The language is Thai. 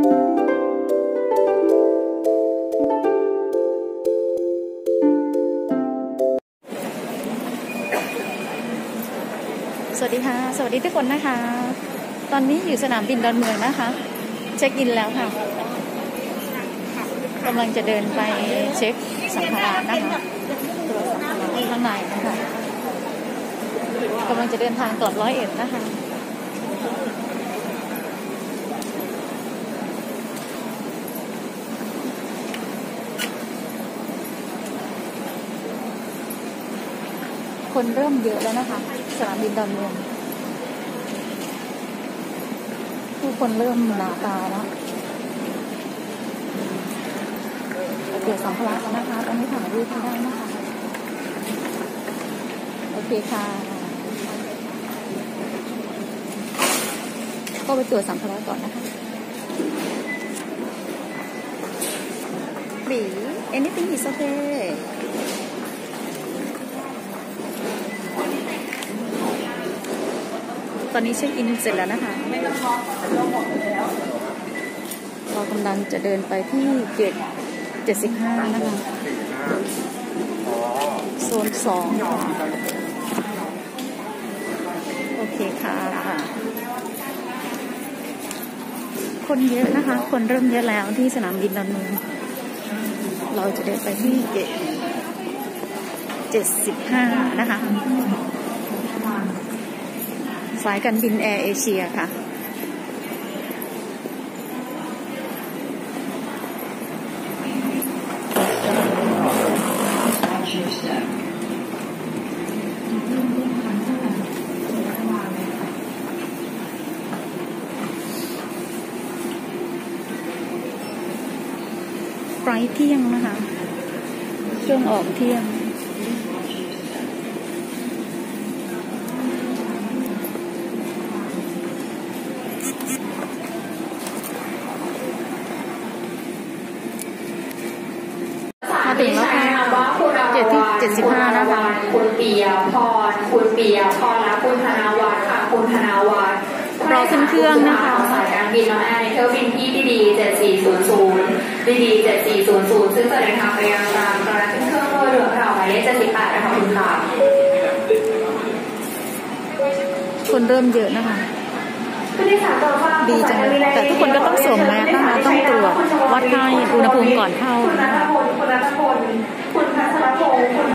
สวัสดีค่ะสวัสดีทุกคนนะคะตอนนี้อยู่สนามบินดอนเมืองนะคะเช็คอินแล้วค่ะกำลังจะเดินไปเช็คสัมภาระนะคะตรวจสัมภาระข้างในนะคะกำลังจะเดินทางกลับ101นะคะคนเริ่มเยอะแล้วนะคะสนามบินดอนเมืองผู้คนเริ่มหนาตาแล้วเกี่ยวสัมภาระนะคะตอนนี้ถ่ายรูปได้นะคะโอเคค่ะก็ไปตรวจสัมภาระก่อนนะคะanything is okayตอนนี้เช็คอินเสร็จแล้วนะคะเรากำลังจะเดินไปที่เกต75นะคะโซน2ค่ะโอเคค่ะคนเยอะนะคะคนเริ่มเยอะแล้วที่สนามบินดอนเมืองเราจะเดินไปที่เกต75นะคะสายการบินแอร์เอเชียค่ะไฟล์เที่ยงนะคะเครื่องออกเที่ยงมาถึงแล้วค่ะเกตที่75นะคะคุณปียพรและคุณธนวัฒน์ค่ะคุณธนวัฒน์รอขึ้นเครื่องนะคะสายการบินน้องแอร์ในเที่ยวบินที่ดี7400ดี7400ซึ่งจะเดินทางไปยังตามกระขึ้นเครื่องโดยเรือเราหมายเลข78นะคะคุณค่ะคนเริ่มเยอะนะคะดีจังแต่ทุกคนก็ต้องสวมแมสนะคะต้องตรวจวัดไข้อุณหภูมิก่อนเข้านะคะคุณพัชรพงศ์คุณ